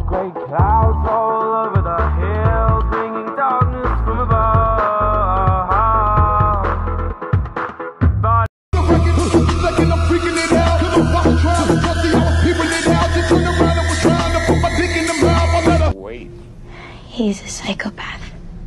Great clouds all over the hills, bringing darkness from above. But Like I'm freaking it out, 'cause I was trying to trust you, I was peeping it out. She turned around and was trying to put my dick in the mouth. I let her Wait. He's a psychopath.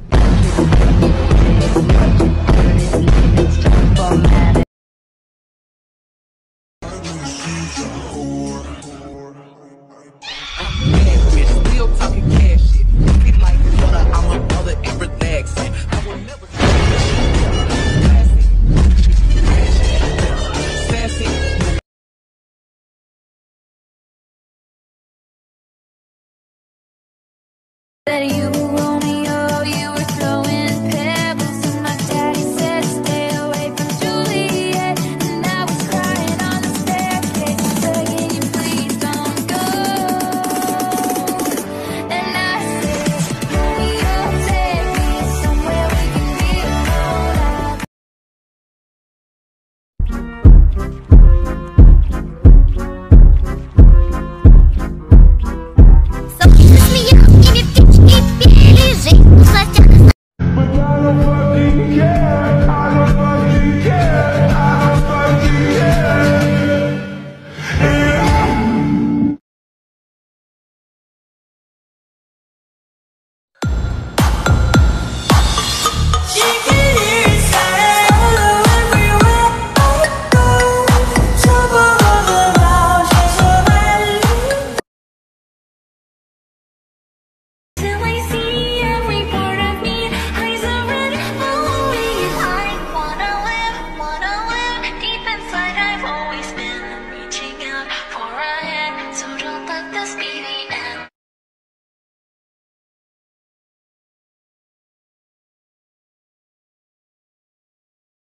Still talking cash shit. Be like water, I'm a mother and relaxing. I will never sassy. That you